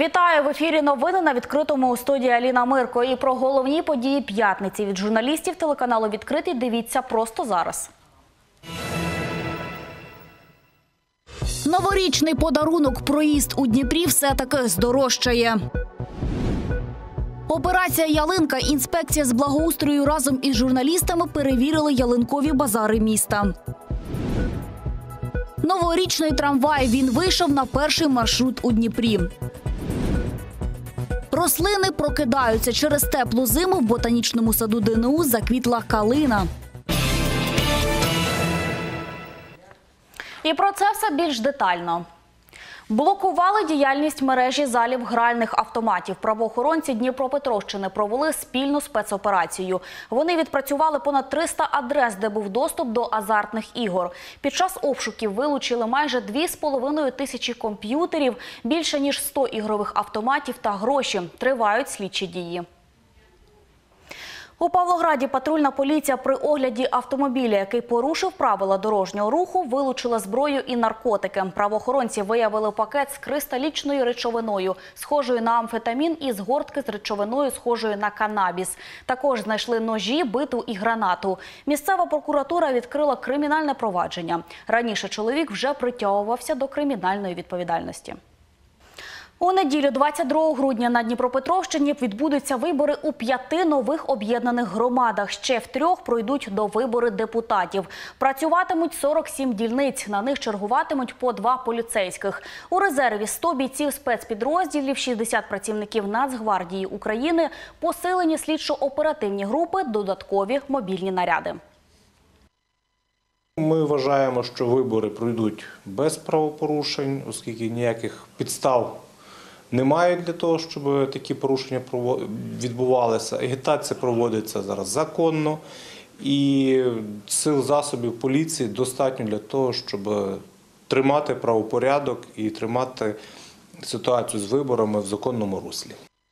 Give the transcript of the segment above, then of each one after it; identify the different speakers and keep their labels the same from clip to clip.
Speaker 1: Вітаю! В ефірі новини на Відкритому, у студії Аліна Мирко. І про головні події п'ятниці від журналістів телеканалу «Відкритий» дивіться просто зараз. Новорічний подарунок, проїзд у Дніпрі все-таки здорожчає. Операція «Ялинка». Інспекція з благоустрою разом із журналістами перевірили ялинкові базари міста. Новорічний трамвай. Він вийшов на перший маршрут у Дніпрі. Рослини прокидаються. Через теплу зиму в ботанічному саду ДНУ заквітла калина. І про це все більш детально. Блокували діяльність мережі залів гральних автоматів. Правоохоронці Дніпропетровщини провели спільну спецоперацію. Вони відпрацювали понад 300 адрес, де був доступ до азартних ігор. Під час обшуків вилучили майже 2,5 тисячі комп'ютерів, більше ніж 100 ігрових автоматів та гроші. Тривають слідчі дії. У Павлограді патрульна поліція при огляді автомобіля, який порушив правила дорожнього руху, вилучила зброю і наркотики. Правоохоронці виявили пакет з кристалічною речовиною, схожою на амфетамін, і згортки з речовиною, схожою на канабіс. Також знайшли ножі, биту і гранату. Місцева прокуратура відкрила кримінальне провадження. Раніше чоловік вже притягувався до кримінальної відповідальності. У неділю 22 грудня на Дніпропетровщині відбудуться вибори у 5 нових об'єднаних громадах. Ще в 3 пройдуть до вибори депутатів. Працюватимуть 47 дільниць, на них чергуватимуть по 2 поліцейських. У резерві 100 бійців спецпідрозділів, 60 працівників Нацгвардії України, посилені слідчо-оперативні групи, додаткові мобільні наряди.
Speaker 2: Ми вважаємо, що вибори пройдуть без правопорушень, оскільки ніяких підстав немає для того, щоб такі порушення відбувалися. Агітація проводиться зараз законно, і сил засобів поліції достатньо для того, щоб тримати правопорядок і тримати ситуацію з виборами в законному руслі.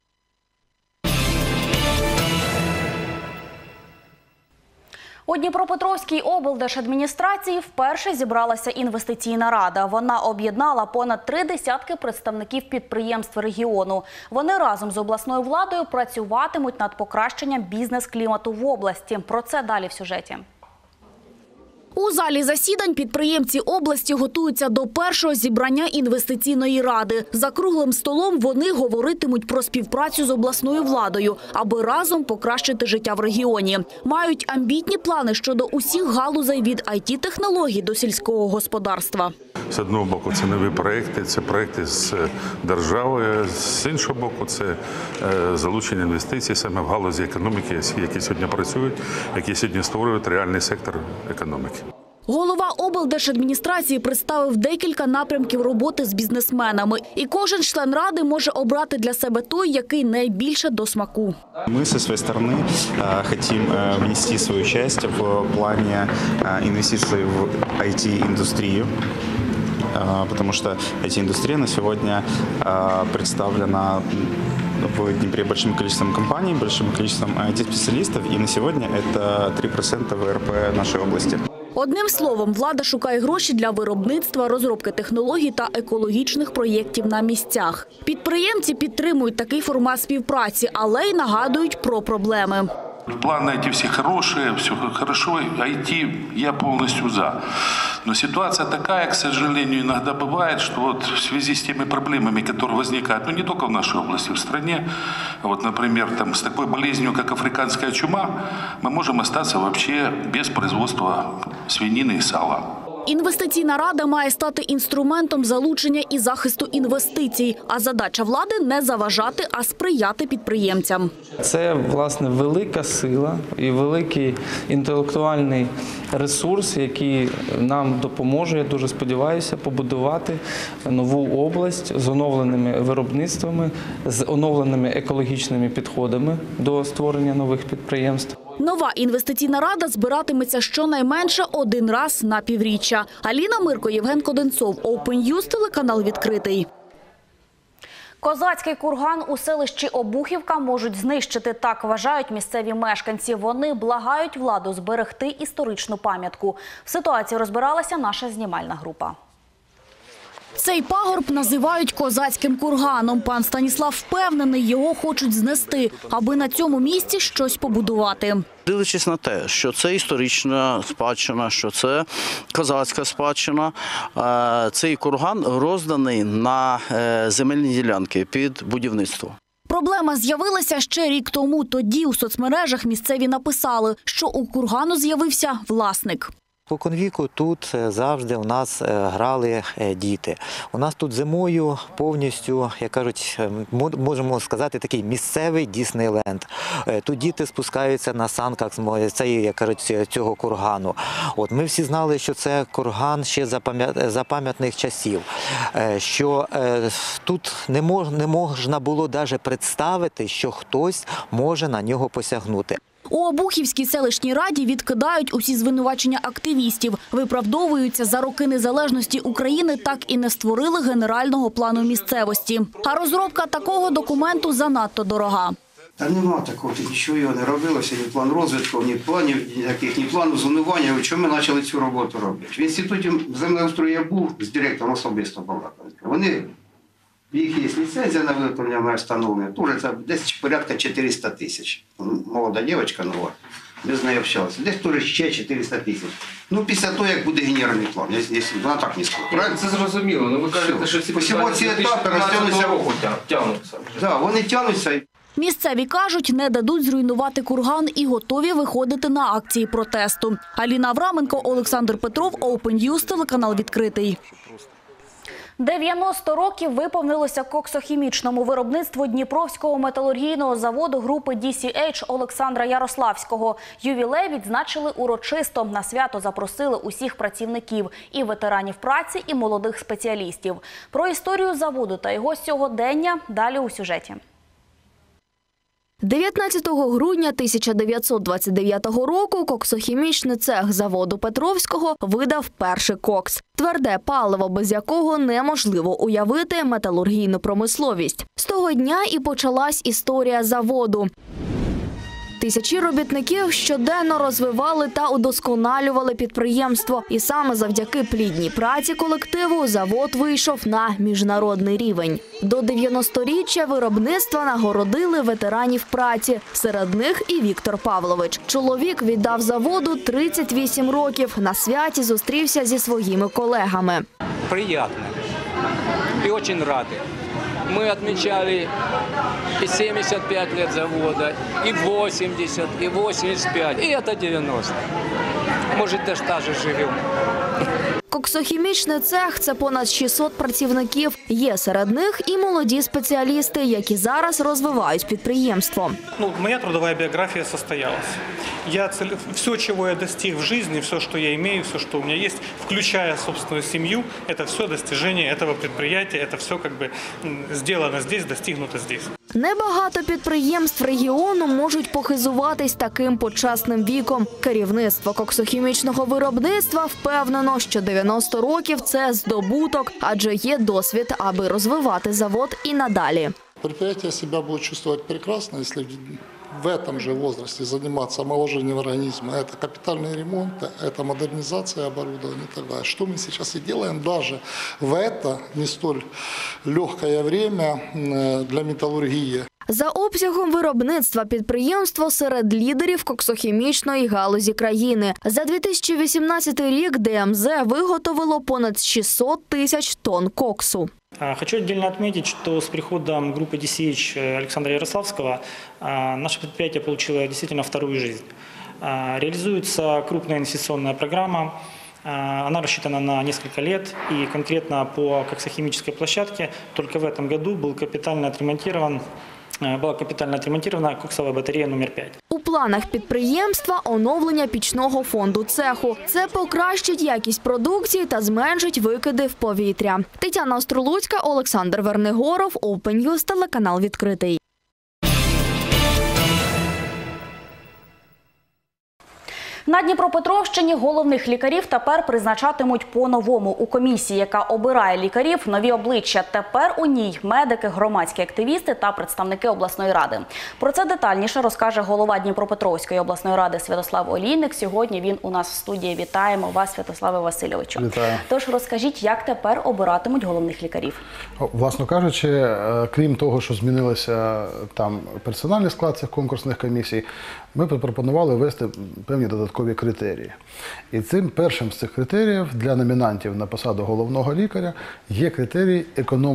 Speaker 1: У Дніпропетровській облдержадміністрації вперше зібралася інвестиційна рада. Вона об'єднала понад 3 десятки представників підприємств регіону. Вони разом з обласною владою працюватимуть над покращенням бізнес-клімату в області. Про це далі в сюжеті. У залі засідань підприємці області готуються до першого зібрання інвестиційної ради. За круглим столом вони говоритимуть про співпрацю з обласною владою, аби разом покращити життя в регіоні. Мають амбітні плани щодо усіх галузей від IT-технологій до сільського господарства.
Speaker 3: З одного боку, це нові проекти, це проекти з державою, з іншого боку, це залучення інвестицій саме в галузі економіки, які сьогодні працюють, які сьогодні створюють реальний сектор економіки.
Speaker 1: Голова облдержадміністрації представив декілька напрямків роботи з бізнесменами. І кожен член ради може обрати для себе той, який найбільше до смаку.
Speaker 4: Мы со своей стороны хотим внести свою часть в плане инвестиций в IT-индустрию, потому что IT-индустрия на сегодня представлена в Днепре большим количеством компаний, большим количеством IT-специалистов, и на сегодня это 3% ВРП нашей области.
Speaker 1: Одним словом, влада шукає гроші для виробництва, розробки технологій та екологічних проєктів на місцях. Підприємці підтримують такий формат співпраці, але й нагадують про проблеми.
Speaker 5: Планы эти все хорошие, все хорошо, IT я полностью за. Но ситуация такая, к сожалению, иногда бывает, что вот в связи с теми проблемами, которые возникают, не только в нашей области, в стране, вот, например, с такой болезнью, как африканская чума, мы можем остаться вообще без производства свинины и сала.
Speaker 1: Інвестиційна рада має стати інструментом залучення і захисту інвестицій. А задача влади – не заважати, а сприяти підприємцям.
Speaker 6: Це, власне, велика сила і великий інтелектуальний ресурс, який нам допоможе, я дуже сподіваюся, побудувати нову область з оновленими виробництвами, з оновленими екологічними підходами до створення нових підприємств.
Speaker 1: Нова інвестиційна рада збиратиметься щонайменше 1 раз на півріччя. Аліна Мирко, Євген Коденцов, Open News, телеканал «Відкритий». Козацький курган у селищі Обухівка можуть знищити, так вважають місцеві мешканці. Вони благають владу зберегти історичну пам'ятку. В ситуації розбиралася наша знімальна група. Цей пагорб називають козацьким курганом. Пан Станіслав впевнений, його хочуть знести, аби на цьому місці щось побудувати.
Speaker 7: Дивлячись на те, що це історична спадщина, що це козацька спадщина, цей курган розданий на земельні ділянки під будівництво.
Speaker 1: Проблема з'явилася ще рік тому. Тоді у соцмережах місцеві написали, що у кургану з'явився власник.
Speaker 8: Споконвіку тут завжди у нас грали діти. У нас тут зимою повністю, як кажуть, можемо сказати, такий місцевий Діснейленд. Тут діти спускаються на санках з цього кургану. Ми всі знали, що це курган ще за пам'ятних часів, що тут не можна було навіть представити, що хтось може на нього посягнути.
Speaker 1: У Обухівській селищній раді відкидають усі звинувачення активістів. Виправдовуються, за роки незалежності України так і не створили генерального плану місцевості. А розробка такого документу занадто дорога.
Speaker 9: Та нема такого, нічого його не робилося, ні план розвитку, ні планів ніяких, ні плану зонування. Чому ми почали цю роботу робити? В інституті землеустрою я був з директором особисто балакав. Їх є ліцензія на виготовлення мер встановлення, теж це десь порядка 400 тисяч. Молода дівчинка нова, ми з нею общалися. Десь теж ще 400 тисяч. Після того, як буде генеральний план, вона так не скаже.
Speaker 10: Це зрозуміло, але ви кажете, що ці
Speaker 9: питання з 2015 року
Speaker 10: тягнуться.
Speaker 9: Так, вони тягнуться.
Speaker 1: Місцеві кажуть, не дадуть зруйнувати курган і готові виходити на акції протесту. Аліна Авраменко, Олександр Петров, Open News, телеканал «Відкритий». 90 років виповнилося коксохімічному виробництву Дніпровського металургійного заводу групи DCH Олександра Ярославського. Ювілей відзначили урочисто. На свято запросили усіх працівників – і ветеранів праці, і молодих спеціалістів. Про історію заводу та його сьогодення далі у сюжеті.
Speaker 11: 19 грудня 1929 року коксохімічний цех заводу Петровського видав перший кокс – тверде паливо, без якого неможливо уявити металургійну промисловість. З того дня і почалась історія заводу. Тисячі робітників щоденно розвивали та удосконалювали підприємство. І саме завдяки плідній праці колективу завод вийшов на міжнародний рівень. До 90-річчя виробництва нагородили ветеранів праці. Серед них і Віктор Павлович. Чоловік віддав заводу 38 років. На святі зустрівся зі своїми колегами.
Speaker 12: Приємно і дуже радий. Мы отмечали и 75 лет завода, и 80, и 85, и это 90. Может, даже так же живем.
Speaker 11: Коксохімічний цех – це понад 600 працівників. Є серед них і молоді спеціалісти, які зараз розвивають підприємство.
Speaker 13: Моя трудовая биография состоялась. Все, чего я достиг в жизни, все, что я имею, все, что у меня есть, включая собственную семью, это все достижение этого предприятия, это все сделано здесь, достигнуто здесь.
Speaker 11: Небагато підприємств регіону можуть похизуватись таким почесним віком. Керівництво коксохімічного виробництва впевнено, що 90 років – це здобуток, адже є досвід, аби розвивати завод і надалі.
Speaker 14: Предприятие себя будет чувствовать прекрасно, если в этом же возрасте заниматься омоложением организма. Это капитальный ремонт, это модернизация оборудования и так далее. Что мы сейчас и делаем даже в это не столь легкое время для металлургии.
Speaker 11: За обсягом виробництва підприємство серед лідерів коксохімічної галузі країни. За 2018 рік ДМЗ виготовило понад 600 тисяч тонн коксу.
Speaker 15: Хочу отдельно отметить, что с приходом группы DCH Александра Ярославского наше предприятие получило действительно вторую жизнь. Реализуется крупная инвестиционная программа. Она рассчитана на несколько лет, и конкретно по коксохимической площадке только в этом году была капитально отремонтирована коксовая батарея номер 5.
Speaker 11: У планах підприємства оновлення пічного фонду цеху. Це покращить якість продукції та зменшить викиди в повітря. Тетяна Остролуцька, Олександр Вернигоров, Open News, телеканал «Відкритий».
Speaker 1: На Дніпропетровщині головних лікарів тепер призначатимуть по-новому. У комісії, яка обирає лікарів, нові обличчя. Тепер у ній медики, громадські активісти та представники обласної ради. Про це детальніше розкаже голова Дніпропетровської обласної ради Святослав Олійник. Сьогодні він у нас в студії. Вітаємо вас, Святославе Васильовичу.
Speaker 16: Вітаю.
Speaker 1: Тож розкажіть, як тепер обиратимуть головних лікарів?
Speaker 16: Власно кажучи, крім того, що змінилося там персональний склад цих конкурсних комісій, ми пропонували ввести певні додаткові критерії. І цим першим з цих критеріїв для номінантів на посаду головного лікаря є критерій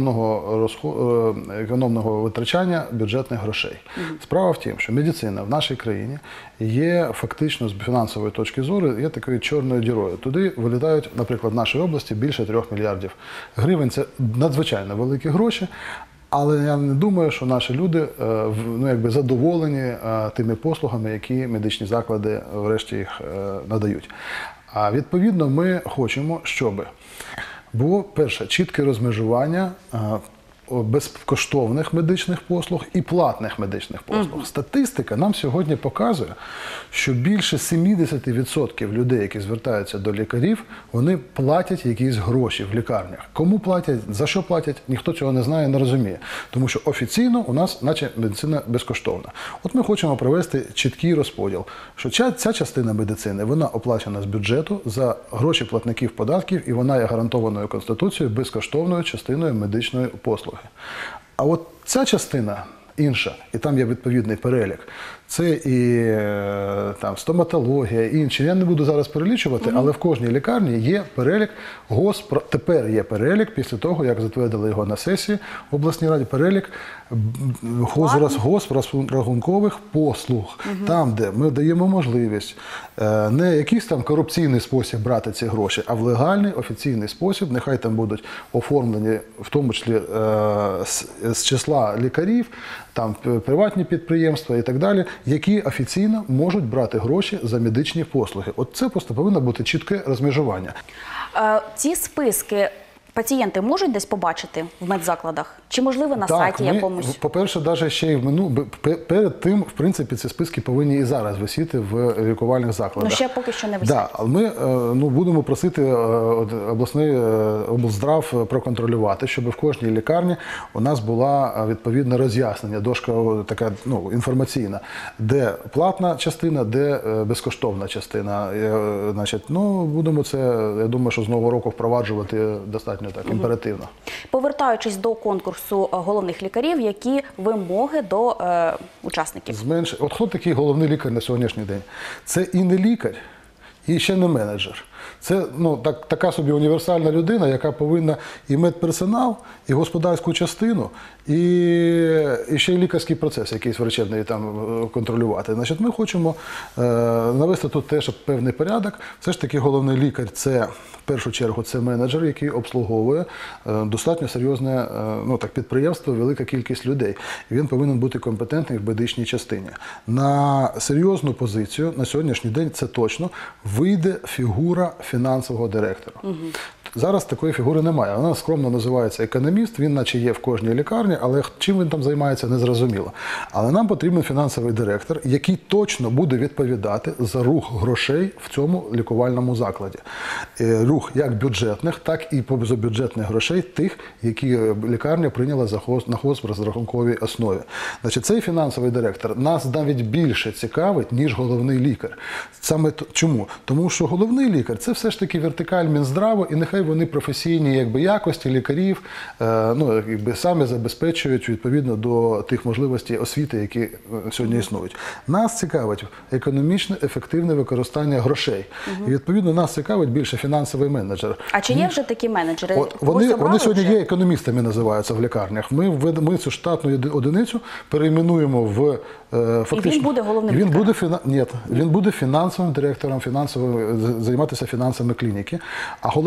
Speaker 16: економного витрачання бюджетних грошей. Справа в тім, що медицина в нашій країні є фактично з фінансової точки зору є такою чорною дірою. Туди вилітають, наприклад, в нашій області більше 3 мільярдів гривень. Це надзвичайно великі гроші. Але я не думаю, що наші люди задоволені тими послугами, які медичні заклади врешті їх надають. А відповідно ми хочемо, щоб було, перше, чітке розмежування безкоштовних медичних послуг і платних медичних послуг. Статистика нам сьогодні показує, що більше 70% людей, які звертаються до лікарів, вони платять якісь гроші в лікарнях. Кому платять, за що платять, ніхто цього не знає, не розуміє. Тому що офіційно у нас, наче, медицина безкоштовна. От ми хочемо провести чіткий розподіл, що ця частина медицини, вона оплачена з бюджету за гроші платників податків, і вона є гарантованою Конституцією безкоштовною частиною медичної послуги. А от ця частина інша, і там є відповідний перелік, це і там стоматологія, і інші. Я не буду зараз перелічувати, але в кожній лікарні є перелік тепер є перелік, після того, як затвердили його на сесії в обласній раді, перелік госпрахункових послуг. Там, де ми даємо можливість не якийсь там корупційний спосіб брати ці гроші, а в легальний, офіційний спосіб, нехай там будуть оформлені, в тому числі з числа лікарів, там приватні підприємства і так далі, які офіційно можуть брати гроші за медичні послуги. От це просто повинно бути чітке розмежування.
Speaker 1: Ці списки пацієнти можуть десь побачити в медзакладах? Чи, можливо, на сайті якомусь?
Speaker 16: По-перше, навіть ще й перед тим, в принципі, ці списки повинні і зараз висіти в лікувальних закладах.
Speaker 1: Ну, ще поки що не висять.
Speaker 16: Да, ми будемо просити обласний облздрав проконтролювати, щоб в кожній лікарні у нас була відповідне роз'яснення, дошка така інформаційна, де платна частина, де безкоштовна частина. Значить, будемо це, я думаю, що з нового року впроваджувати достатньо так імперативно.
Speaker 1: Повертаючись до конкурсу головних лікарів, які вимоги до учасників?
Speaker 16: От хто такий головний лікар на сьогоднішній день? Це і не лікар, і ще не менеджер. Це така собі універсальна людина, яка повинна і медперсонал, і господарську частину, і ще й лікарський процес якийсь врачебний там контролювати. Значить, ми хочемо навести тут теж певний порядок. Все ж таки головний лікар – це, в першу чергу, це менеджер, який обслуговує достатньо серйозне підприємство, велика кількість людей. І він повинен бути компетентний в медичній частині. На серйозну позицію на сьогоднішній день, це точно, вийде фігура фінансового директора. Зараз такої фігури немає. Вона скромно називається економіст, він наче є в кожній лікарні, але чим він там займається, незрозуміло. Але нам потрібен фінансовий директор, який точно буде відповідати за рух грошей в цьому лікувальному закладі. Рух як бюджетних, так і позабюджетних грошей тих, які лікарня прийняла на госпрозрахунковій основі. Значить, цей фінансовий директор нас навіть більше цікавить, ніж головний лікар. Саме чому? Тому що головний лікар – це все ж таки вертикаль Мінздраву, і нехай вони професійні якості лікарів самі забезпечують відповідно до тих можливостей освіти, які сьогодні існують. Нас цікавить економічне, ефективне використання грошей. І відповідно нас цікавить більше фінансовий менеджер.
Speaker 1: А чи є вже такі менеджери?
Speaker 16: Вони сьогодні є економістами, називаються в лікарнях. Ми цю штатну одиницю перейменуємо в фактично...
Speaker 1: І він буде головним лікарем?
Speaker 16: Ні, він буде фінансовим директором, займатися фінансами клініки. А головний лікар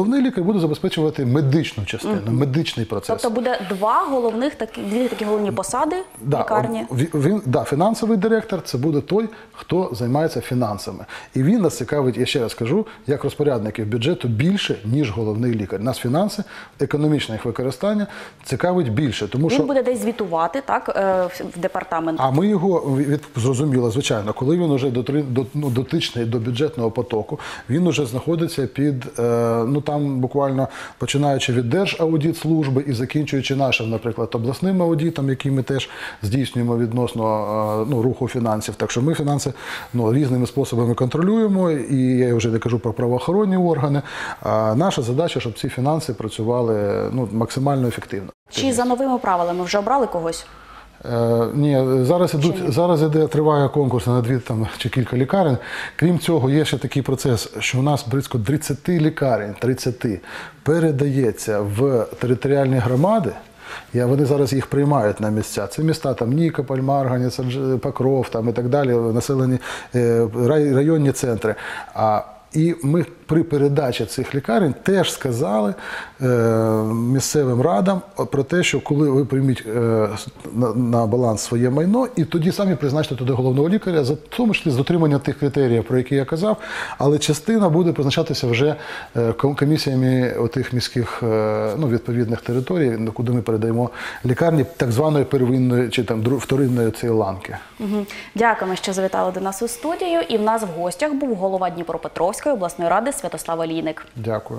Speaker 16: лікарі будуть забезпечувати медичну частину, медичний процес.
Speaker 1: Тобто буде дві такі головні посади в лікарні?
Speaker 16: Фінансовий директор – це буде той, хто займається фінансами. І він нас цікавить, я ще раз кажу, як розпорядників бюджету більше, ніж головний лікар. Нас фінанси, економічне їх використання цікавить більше. Тому
Speaker 1: він буде десь звітувати, так, в департамент?
Speaker 16: А ми його, зрозуміло, звичайно, коли він вже дотичний до бюджетного потоку, він вже знаходиться під, там буквально починаючи від Держаудитслужби і закінчуючи нашим, наприклад, обласним аудитом, який ми теж здійснюємо відносно руху фінансів. Так що ми фінанси різними способами контролюємо, і я вже не кажу про правоохоронні органи. А наша задача, щоб ці фінанси працювали максимально ефективно.
Speaker 1: Чи за новими правилами вже обрали когось?
Speaker 16: Ні, зараз триває конкурс на 2 чи кілька лікарень. Крім цього, є ще такий процес, що у нас близько 30 лікарень, передається в територіальні громади, і вони зараз їх приймають на місця. Це міста Нікополь, Марганець, Покров і так далі, населені районні центри. І ми при передачі цих лікарень теж сказали місцевим радам про те, що коли ви прийміть на баланс своє майно, і тоді самі призначте туди головного лікаря, в тому числі з дотримання тих критеріїв, про які я казав, але частина буде призначатися вже комісіями отих міських відповідних територій, куди ми передаємо лікарні так званої первинної чи вторинної цієї ланки.
Speaker 1: Дякуємо, що завітали до нас у студію. І в нас в гостях був голова Дніпропетровської обласної ради Святослав Олійник.
Speaker 16: Дякую.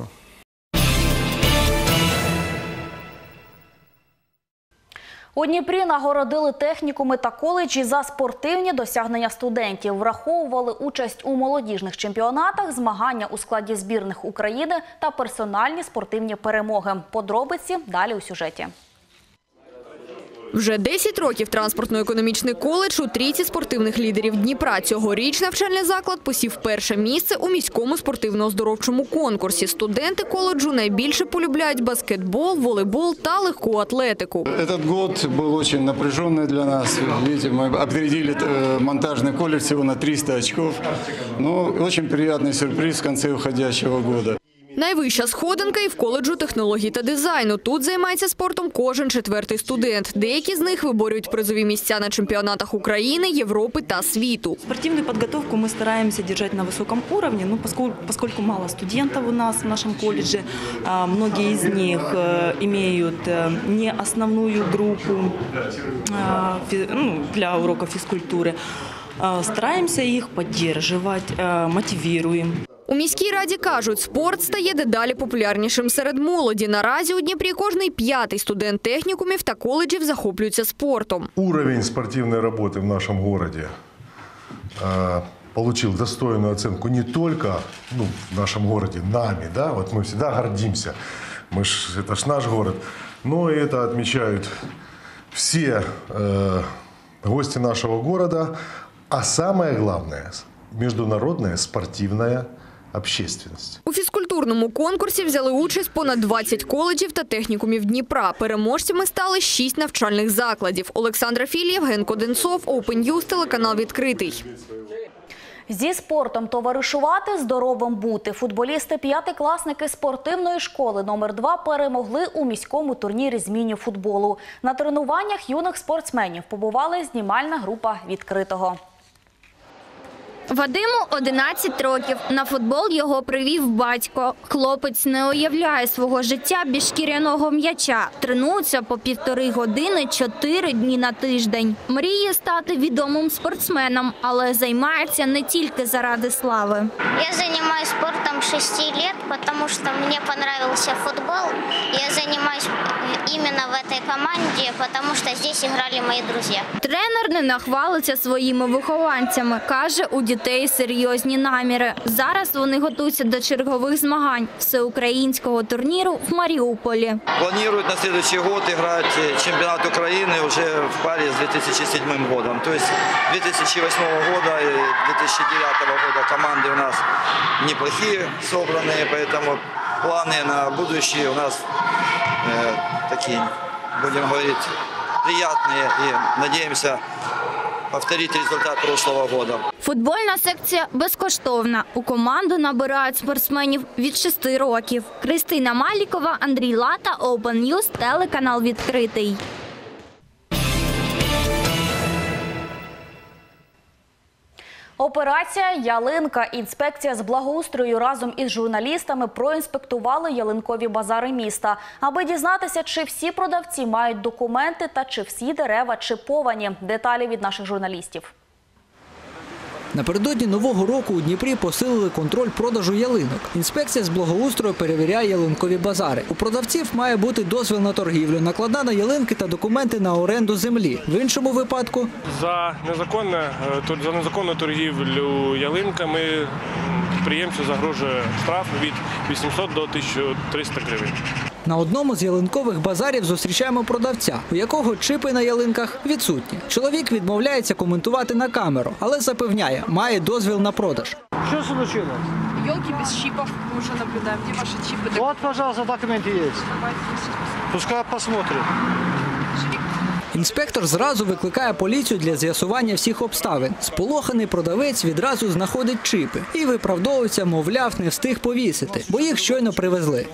Speaker 1: У Дніпрі нагородили технікуми та коледжі за спортивні досягнення студентів. Враховували участь у молодіжних чемпіонатах, змагання у складі збірних України та персональні спортивні перемоги. Подробиці далі у сюжеті.
Speaker 17: Вже 10 років транспортно-економічний коледж у трійці спортивних лідерів Дніпра. Цьогоріч навчальний заклад посів перше місце у міському спортивно-оздоровчому конкурсі. Студенти коледжу найбільше полюбляють баскетбол, волейбол та легку атлетику.
Speaker 18: Этот год был очень напряженный для нас. Видите, мы опередили монтажный колледж всего на 300 очков. Но очень приятный сюрприз в конце уходящего года.
Speaker 17: Найвища сходинка і в коледжу технологій та дизайну. Тут займається спортом кожен 4-й студент. Деякі з них виборюють призові місця на чемпіонатах України, Європи та світу.
Speaker 19: Спортивную подготовку мы стараемся держать на высоком уровне, поскольку мало студентов у нас в нашем колледже. Многие из них имеют не основную группу для уроков физкультуры. Стараемся их поддерживать, мотивируем.
Speaker 17: У міській раді кажуть, спорт стає дедалі популярнішим серед молоді. Наразі у Дніпрі кожний 5-й студент технікумів та коледжів захоплюється спортом.
Speaker 20: Уровень спортивной работы в нашем городе получил достойную оценку не только в нашем городе нами, вот мы всегда гордимся, это ж наш город, но и это отмечают все гости нашего города, а самое главное – международная спортивная общественность.
Speaker 17: У фізкультурному конкурсі взяли участь понад 20 коледжів та технікумів Дніпра. Переможцями стали 6 навчальних закладів. Олександра Філь, Євген Коденцов, Open News, телеканал «Відкритий».
Speaker 1: Зі спортом товаришувати, здоровим бути. Футболісти 5-класники спортивної школи номер 2 перемогли у міському турнірі з міні-футболу. На тренуваннях юних спортсменів побувала знімальна група «Відкритого».
Speaker 21: Вадиму 11 років. На футбол його привів батько. Хлопець не уявляє свого життя без шкіряного м'яча. Тренується по 1,5 години 4 дні на тиждень. Мріє стати відомим спортсменом, але займається не тільки заради слави.
Speaker 22: Я займаюся спортом 6 років, тому що мені подобався футбол. Я займаюся іменно в цій команді, тому що тут грали мої друзі.
Speaker 21: Тренер не нахвалиться своїми вихованцями. Каже, у дітей серйозні наміри. Зараз вони готуються до чергових змагань всеукраїнського турніру в Маріуполі.
Speaker 23: Планують на наступний рік грати чемпіонат України вже в парі з 2007 роком. Тобто 2008 року і 2009 року команди у нас неплохі зібрані, тому плани на будущее у нас такі, будемо говорити, приятные и надеемся повторить результат прошлого года.
Speaker 21: Футбольна секція безкоштовна. У команду набирають спортсменів від 6 років. Кристина Малікова, Андрій Лата, Open News, телеканал «Відкритий».
Speaker 1: Операція «Ялинка». Інспекція з благоустрою разом із журналістами проінспектували ялинкові базари міста, аби дізнатися, чи всі продавці мають документи та чи всі дерева чіповані. Деталі від наших журналістів.
Speaker 2: Напередодні Нового року у Дніпрі посилили контроль продажу ялинок. Інспекція з благоустрою перевіряє ялинкові базари. У продавців має бути дозвіл на торгівлю, накладна на ялинки та документи на оренду землі. В іншому випадку
Speaker 3: за незаконну торгівлю ялинками підприємцю загрожує штраф від 800 до 1300 гривень.
Speaker 2: На одному з ялинкових базарів зустрічаємо продавця, у якого чипи на ялинках відсутні. Чоловік відмовляється коментувати на камеру, але запевняє, має дозвіл на продаж.
Speaker 4: Що случилось?
Speaker 24: Елки без чипов мы уже наблюдаем. Где ваши чипы?
Speaker 4: Вот, пожалуйста, документы есть. Пускай посмотрит.
Speaker 2: Інспектор зразу викликає поліцію для з'ясування всіх обставин. Сполоханий продавець відразу знаходить чипи і виправдовується, мовляв, не встиг повісити, бо їх щойно привезли.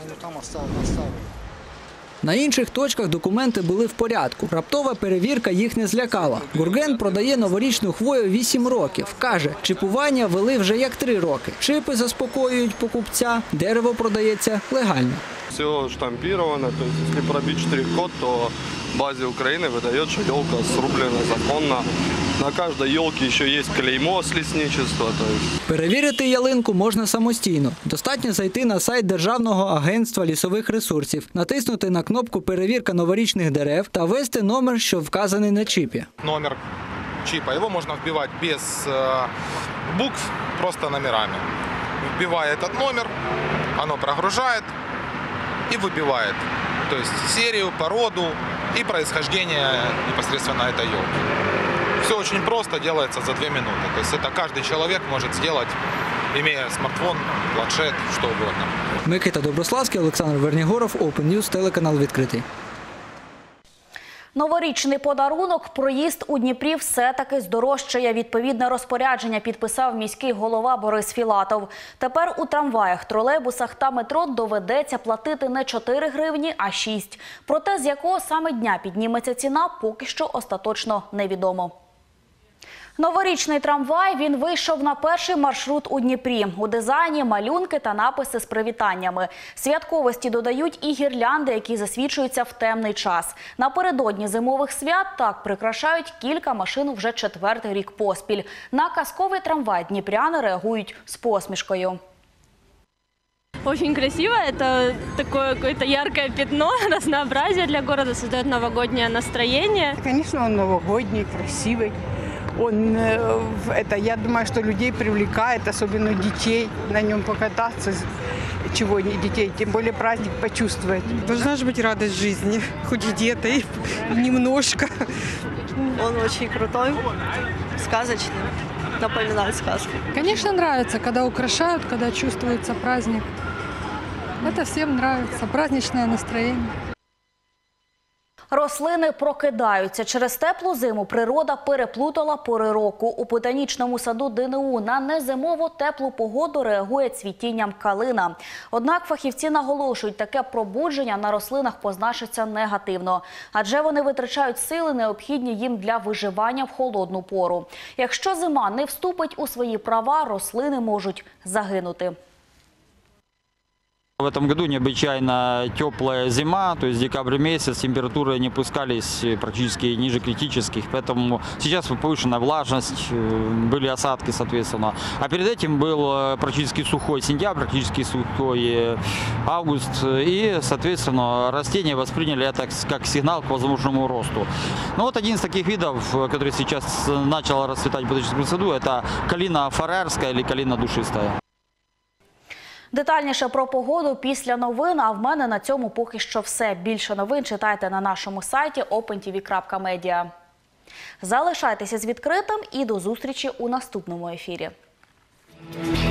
Speaker 2: На інших точках документи були в порядку. Раптова перевірка їх не злякала. Гурген продає новорічну хвою 8 років. Каже, чіпування вели вже як 3 роки. Чипи заспокоюють покупця, дерево продається легально.
Speaker 25: Все штампировано, то есть если пробить штрих-код, то в базе Украины выдает, что елка срублена законно. На каждой елке еще есть клеймо с лесничества.
Speaker 2: Перевірити ялинку можна самостійно. Достатньо зайти на сайт Державного агентства лісових ресурсів, натиснути на кнопку «Перевірка новорічних дерев» та ввести номер, що вказаний на чипі.
Speaker 26: Номер чипа, его можно вбивать без букв, просто номерами. Вбивая этот номер, оно прогружает и выбивает, то есть серию, породу и происхождение непосредственно этой елки. Все очень просто, делается за 2 минуты. То есть это каждый человек может сделать, имея смартфон, планшет, что угодно.
Speaker 2: Микита Доброславський, Олександр Вернігоров, Open News, телеканал «Відкритий».
Speaker 1: Новорічний подарунок, проїзд у Дніпрі все-таки здорожчає. Відповідне розпорядження підписав міський голова Борис Філатов. Тепер у трамваях, тролейбусах та метро доведеться платити не 4 гривні, а 6. Проте з якого саме дня підніметься ціна, поки що остаточно невідомо. Новорічний трамвай, він вийшов на перший маршрут у Дніпрі. У дизайні малюнки та написи з привітаннями. Святковості додають і гірлянди, які засвічуються в темний час. Напередодні зимових свят так прикрашають кілька машин вже 4-й рік поспіль. На казковий трамвай дніпряни реагують з посмішкою.
Speaker 27: Очень красиво, это такое какое-то яркое пятно, разнообразие для города, создает новогоднее настроение.
Speaker 28: Конечно, он новогодний, красивый. Я думаю, что людей привлекает, особенно детей, на нем покататься, чего не детей, тем более праздник почувствовать.
Speaker 29: Должна же быть радость жизни, хоть где-то, и немножко.
Speaker 30: Он очень крутой, сказочный, напоминает сказку.
Speaker 31: Конечно, нравится, когда украшают, когда чувствуется праздник. Это всем нравится, праздничное настроение.
Speaker 1: Рослини прокидаються. Через теплу зиму природа переплутала пори року. У ботанічному саду ДНУ на незимово теплу погоду реагує цвітінням калина. Однак фахівці наголошують, таке пробудження на рослинах позначиться негативно. Адже вони витрачають сили, необхідні їм для виживання в холодну пору. Якщо зима не вступить у свої права, рослини можуть загинути.
Speaker 32: В этом году необычайно теплая зима, то есть декабрь месяц, температуры не опускались практически ниже критических, поэтому сейчас повышенная влажность, были осадки, соответственно. А перед этим был практически сухой сентябрь, практически сухой август, и, соответственно, растения восприняли это как сигнал к возможному росту. Но вот один из таких видов, который сейчас начал расцветать в ботаническом саду, это калина фарерская или калина душистая.
Speaker 1: Детальніше про погоду після новин, а в мене на цьому поки що все. Більше новин читайте на нашому сайті opentv.media. Залишайтеся з відкритим і до зустрічі у наступному ефірі.